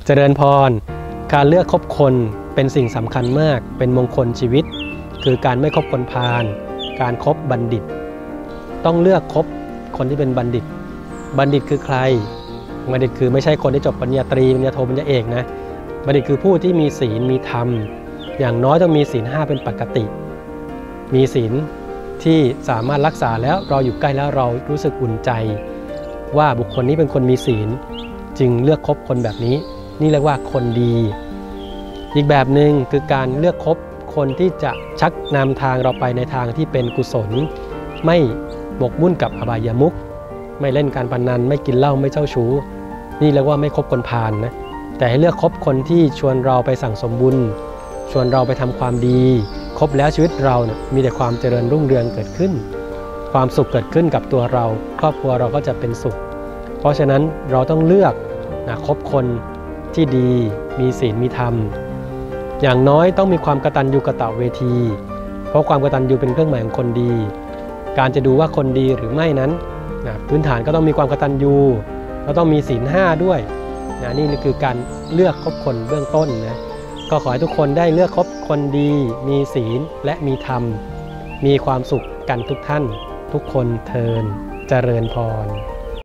เจริญพรการเลือกคบคนเป็นสิ่งสำคัญมากเป็นมงคลชีวิตคือการไม่คบคนพาลการคบบัณฑิตต้องเลือกคบคนที่เป็นบัณฑิตบัณฑิตคือใครบัณฑิตคือไม่ใช่คนที่จบปริญญาตรีปริญญาโทปริญญาเอกนะบัณฑิตคือผู้ที่มีศีลมีธรรมอย่างน้อยต้องมีศีล5เป็นปกติมีศีลที่สามารถรักษาแล้วเราอยู่ใกล้แล้วเรารู้สึกอุ่นใจว่าบุคคลนี้เป็นคนมีศีลจึงเลือกคบคนแบบนี้นี่เรียกว่าคนดีอีกแบบหนึ่งคือการเลือกคบคนที่จะชักนำทางเราไปในทางที่เป็นกุศลไม่หมกมุ่นกับอบายมุขไม่เล่นการพนันไม่กินเหล้าไม่เจ้าชู้นี่เรียกว่าไม่คบคนพาลนะแต่ให้เลือกคบคนที่ชวนเราไปสั่งสมบุญชวนเราไปทำความดีคบแล้วชีวิตเราเนี่ยมีแต่ความเจริญรุ่งเรืองเกิดขึ้นความสุขเกิดขึ้นกับตัวเราครอบครัวเราก็จะเป็นสุขเพราะฉะนั้นเราต้องเลือกคบคนที่ดีมีศีลมีธรรมอย่างน้อยต้องมีความกตัญญูกตเวทีเพราะความกตัญญูเป็นเครื่องหมายของคนดีการจะดูว่าคนดีหรือไม่นั้นพื้นฐานก็ต้องมีความกตัญญูแล้วต้องมีศีล5ด้วยนี่คือการเลือกคบคนเบื้องต้นนะก็ขอให้ทุกคนได้เลือกคบคนดีมีศีลและมีธรรมมีความสุขกันทุกท่านทุกคนเทินเจริญพร